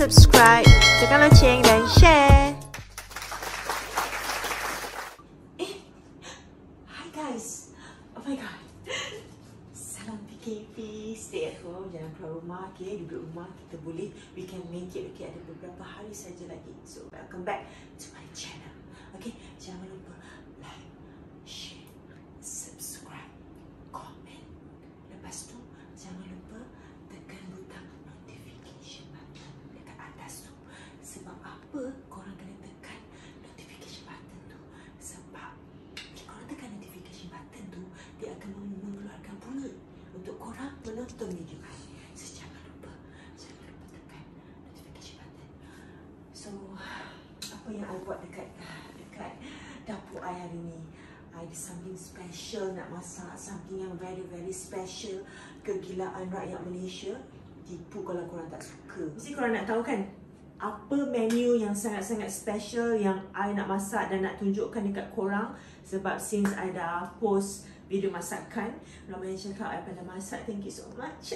subscribe, tekan loceng dan share. Hi guys. Oh my god. Salam PKP, stay at home, jangan keluar rumah, okay? Duduk rumah, kita boleh, we can make it, okay? Ada beberapa hari saja lagi. So, welcome back to my channel. Okay, jangan lupa like, share, subscribe, comment. Lepas tu, jangan lupa tekan butang notification button dekat atas tu. Sebab apa korang kena tekan notification button tu? Sebab korang tekan notification button tu, dia akan mengeluarkan bunyi untuk korang menonton video kami. So, jangan lupa tekan notification button. So, apa yang I buat dekat dapur I hari ni? I ada something special nak masak, something yang very special. Kegilaan rakyat Malaysia. Tipu kalau korang tak suka. Mesti korang nak tahu kan, apa menu yang sangat-sangat special yang I nak masak dan nak tunjukkan dekat korang. Sebab since I dah post video masakan, ramai yang cakap I pandai masak, thank you so much.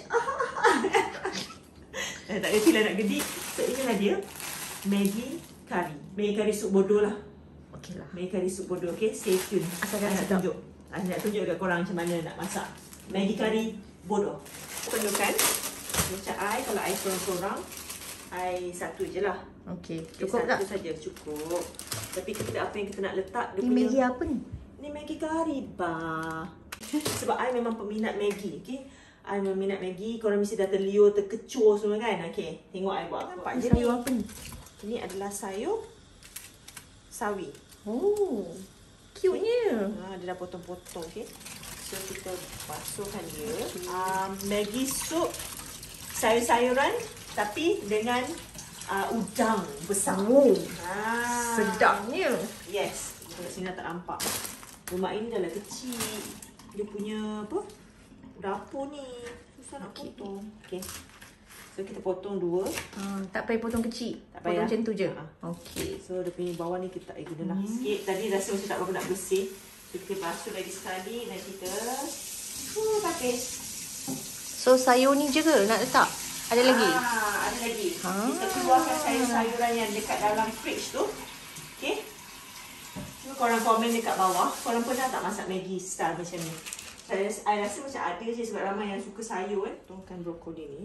Tak kerti lah nak gedik. So, inilah dia Maggi curry. Maggi curry sup bodoh lah. Okey lah. Maggi curry sup bodoh, okay? Stay tune. Asalkan nak tunjuk. I nak tunjuk dekat korang macam mana nak masak Maggi curry bodoh. Tunjukkan. Macam I, kalau I sorang-sorang, I satu je lah. Okey, cukup tak? Satu saja, cukup. Tapi kita apa yang kita nak letak, dia Ni punya... Maggi apa ni? Ni Maggi curry bah. Sebab I memang peminat Maggi, okay? I memang minat Maggi. Korang mesti dah terliur, terkecoh semua kan? Okay, tengok I buat apa je ni. Sayur apa ni? Ini adalah sayur sawi. Oh, cute-nya. Dia dah potong-potong, okay? So, kita basuhkan dia. Maggi sup sayur-sayuran tapi dengan udang besar. Oh, sedapnya. Yes. Kat sini tak nampak. Rumah ini dah lah kecil. Dia punya apa? Dapur ni susah nak potong. Okay. So kita potong dua. Tak payah potong kecil. Tak potong payah. macam tu je. Okey. So dia punya bawah ni kita gunalah sikit. Tadi rasa macam tak berapa nak bersih. So kita basuh lagi sekali dan kita pakai. So sayur ni je ke nak letak? Ada lagi? Ada lagi. Kita keluarkan sayur-sayuran yang dekat dalam fridge tu. Okey. Cuba korang komen dekat bawah. Korang pernah tak masak Maggi style macam ni? Saya rasa macam ada je sebab ramai yang suka sayur kan. Potongkan brokoli ni.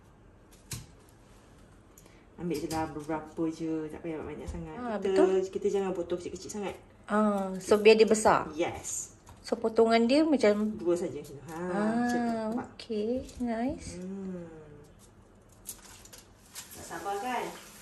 Ambil je lah beberapa je. Tak payah banyak sangat. Kita jangan potong kecil-kecil sangat. So biar dia besar? Yes. So potongan dia macam dua saja. Okay, nice. Tak sabar kan?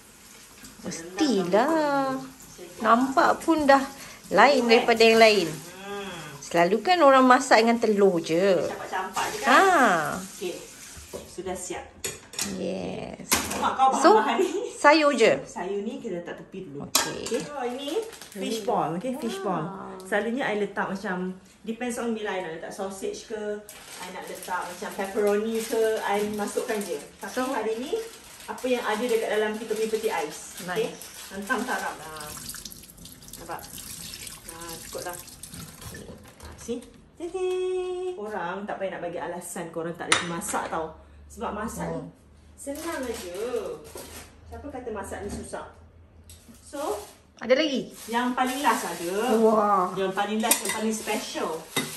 Mestilah. Nampak pun dah lain daripada yang lain. Selalu kan orang masak dengan telur je. Campak-campak je kan? Okay. Sudah siap. Yes. So, sayur je? Sayur ni kita letak tepi dulu. Okay. Oh, ini fish ball. Okay, fish ball. Selalunya I letak macam, depends on bila I nak letak sausage ke, I nak letak macam pepperoni ke, I masukkan je. Tapi hari ni, apa yang ada dekat dalam kita punya peti ais. Okay. Hentam tarap lah. Nampak? Cukup dah. See? Korang tak payah nak bagi alasan korang tak reti masak tau. Sebab masak ni senang aja. Siapa kata masak ni susah? So, ada lagi? yang paling last ada. Wah. Yang paling last, yang paling special.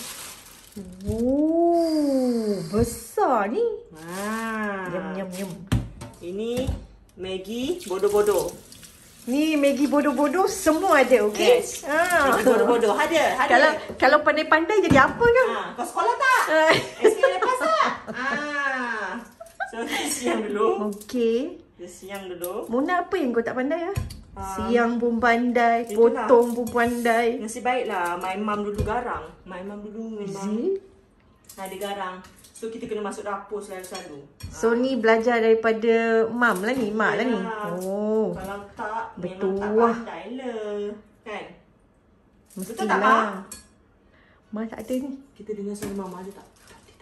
Besar ni. Yum. Ini Maggi bodoh-bodoh. Ni Maggi bodoh-bodoh semua ada, okey? Yes. Maggi bodoh-bodoh. Ada. Kalau pandai-pandai jadi apa ke? Kau sekolah tak? SPM lepas tak? So, kita siang dulu. Okey. Kita siang dulu. Mona, apa yang kau tak pandai lah? Siang pun pandai, potong pun pandai. Nasib baiklah, my mum dulu garang. My mum dulu memang ada garang. So, kita kena masuk dapur selalu-selalu. So, ni belajar daripada mam lah ni, mak lah ni. Oh. Kalau tak, betul memang tak pandai lah. Kan? Mestilah. Betul tak, Mak? Mak tak ada ni. Kita dengar suara Mama ada tak?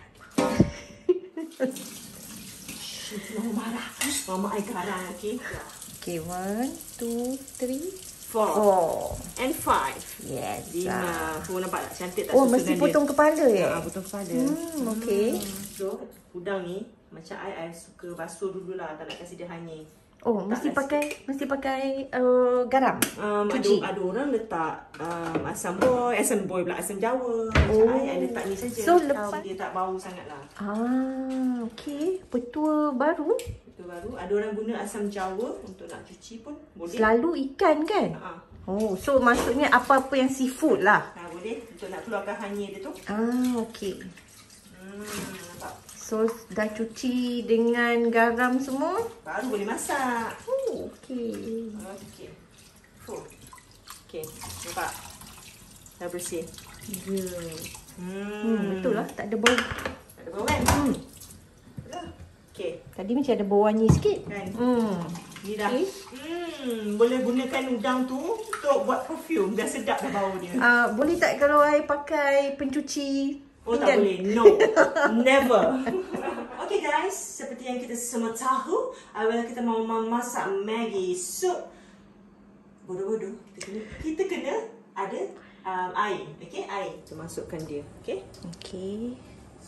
Mama marah. Mama I garang, okay? Okay, 1, 2, 3, 4 and 5. Yes. 5. Kau nampak tak cantik tak? Oh, mesti potong kepala ya? Potong kepala. Okay. So, udang ni macam I suka basuh dululah, tak nak kasi dia hanyir. Oh, mesti pakai garam. Cuci. Ada orang letak asam boy pula, asam Jawa. Macam I letak ni saja. So lepas dia tak bau sangat lah. Okey. Petua baru. Itu baru. Ada orang guna asam Jawa untuk nak cuci pun boleh. Selalu ikan kan? Oh, so maksudnya apa-apa yang seafood lah. Boleh untuk nak keluarkan hanyir dia tu. Okey. Nampak? So dah cuci dengan garam semua, baru boleh masak. Okey. Okey. Okey, nampak? Dah bersih. Ya. Betul lah, tak ada bau. Tak ada bau kan? Okey. Tadi macam ada bau wangi sikit. Kan? Ni dah. Boleh gunakan udang tu untuk buat perfume. Dah sedap dah bau dia. Boleh tak kalau I pakai pencuci tak boleh. No. Never. Okay guys, seperti yang kita semua tahu, awal kita mau memasak Maggi soup. Bodoh-bodoh. Kita kena ada air. Okay, air. Kita masukkan dia. Okay. Okay.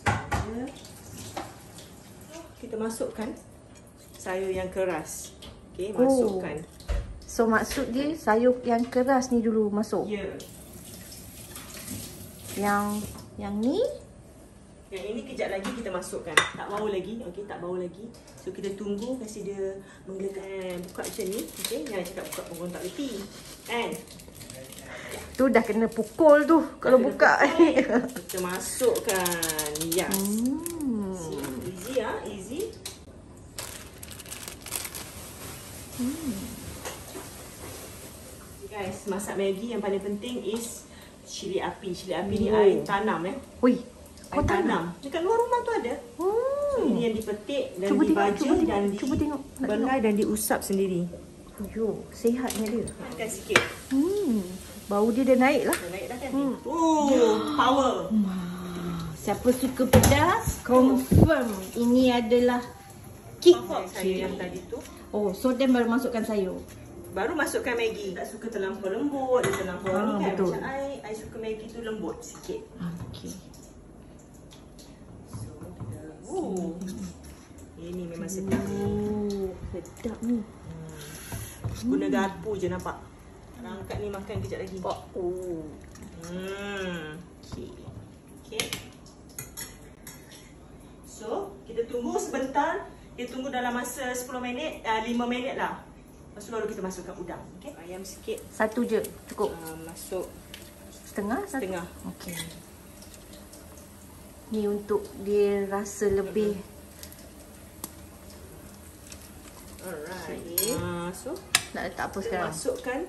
Kita masukkan sayur yang keras. Okay, masukkan. So maksud dia sayur yang keras ni dulu masuk? Ya. Yang ni? Yang ini kejap lagi kita masukkan. Tak bau lagi. Okey, tak bau lagi. So kita tunggu kasi dia menggelegar. Buka macam ni. Okey, jangan cakap buka pun tak reti. Kan? Tu dah kena pukul tu kalau buka. Kita masukkan. Yes. Easy ah, easy. Guys, masak Maggi yang paling penting is cili api. Cili api ni air tanam Ui, kau tanam. Dekat luar rumah tu ada. So, ini yang dipetik dan dibaja dan dibelai dan diusap sendiri. Yo, sihatnya dia. Makan sikit. Bau dia dah naik lah. Dah naik dah kan? Power. Siapa suka pedas, confirm ini adalah kick sayur yang tadi tu. Oh, so then baru masukkan sayur. Baru masukkan Maggi. Tak suka terlampau lembut, dia terlampau ni kan. Betul. Macam I suka Maggi tu lembut sikit. Okey. So, ini memang sedap. Sedap ni. Guna garpu je nampak. Angkat ni makan kejap lagi. Okey. Okay. So, kita tunggu sebentar. Dia tunggu dalam masa 10 minit, 5 minit lah. Lepas tu baru kita masukkan udang. Okay. Ayam sikit. Satu je, cukup. Masuk setengah? Setengah. Okey. Ni untuk dia rasa lebih. Alright. So, nak letak apa sekarang? Masukkan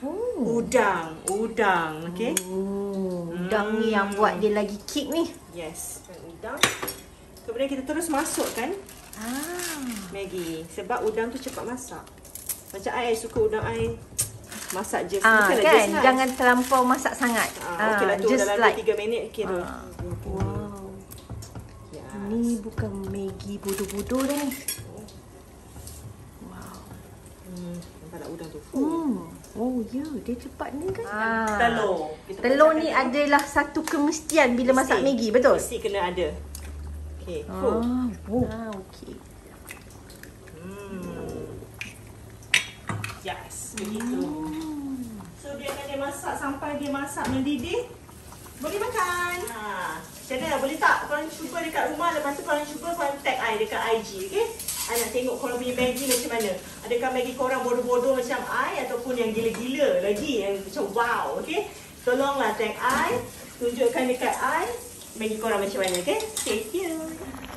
udang. Okay. Udang ni yang buat dia lagi kick ni. Yes. Udang. Kemudian kita terus masukkan Maggi. Sebab udang tu cepat masak. Macam I suka udang I masak je. Kan? Jangan terlampau masak sangat. Okey lah tu, dalam like 3 minit kira. Wow. Ni bukan Maggi bodoh-bodoh dah ni. Wow. Nampak tak udang tu? Oh ya, dia cepat ni kan? Telur. Telur ni adalah satu kemestian bila masak Maggi, betul? Mesti kena ada. Okey. Okey. Yes, begitu. So biarkan dia masak sampai dia masak mendidih. Boleh makan. Macam mana? Boleh tak? Korang cuba dekat rumah. Lepas tu korang cuba korang tag I dekat IG. Okay? I nak tengok korang punya Maggi macam mana. Adakah Maggi korang bodoh-bodoh macam I ataupun yang gila-gila lagi. Yang macam wow. Okay? Tolonglah tag I. Tunjukkan dekat I Maggi korang macam mana. Okay? Stay tuned.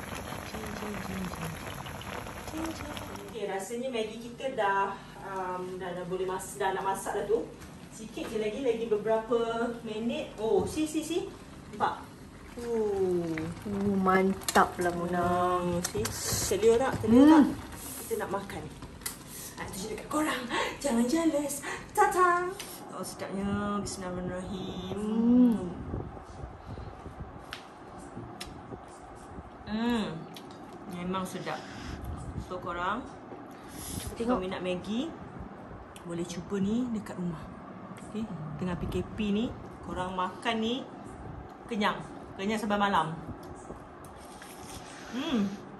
Okay, rasanya Maggi kita dah boleh dah nak masak dah tu. Sikit je lagi beberapa minit. Si. Nampak? Mantap lah Mona. Telur tak? Kita nak makan. Itu je dekat korang. Jangan jealous. Tata. Sedapnya. Bismillahirrahmanirrahim. Memang sedap. So korang, kalau minat Maggi, boleh cuba ni dekat rumah. Okay? Tengah PKP ni, korang makan ni kenyang. Kenyang sampai malam.